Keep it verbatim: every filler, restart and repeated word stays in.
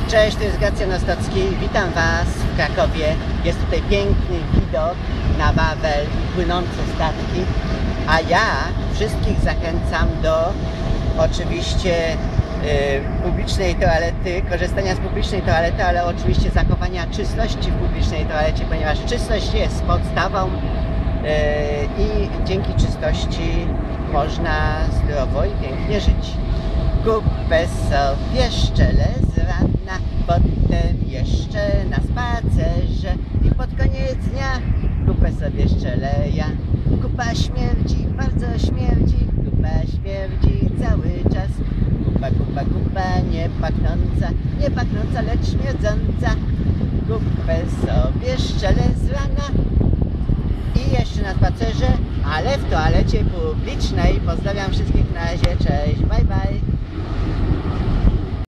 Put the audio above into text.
Cześć, to jest Gracjan Ostocki. Witam Was w Krakowie. Jest tutaj piękny widok na Wawel i płynące statki. A ja wszystkich zachęcam do oczywiście y, publicznej toalety, korzystania z publicznej toalety, ale oczywiście zachowania czystości w publicznej toalecie, ponieważ czystość jest podstawą y, i dzięki czystości można zdrowo i pięknie żyć. Kupę sobie szczelę z rana, potem jeszcze na spacerze i pod koniec dnia kupę sobie szczelę ja. Kupa śmierdzi, bardzo śmierdzi, kupa śmierdzi cały czas. Kupa, kupa, kupa, nie pachnąca, nie pachnąca, lecz śmierdząca. Kupę sobie szczelę z rana i jeszcze na spacerze, ale w toalecie publicznej. Pozdrawiam wszystkich, na razie, cześć, bye bye.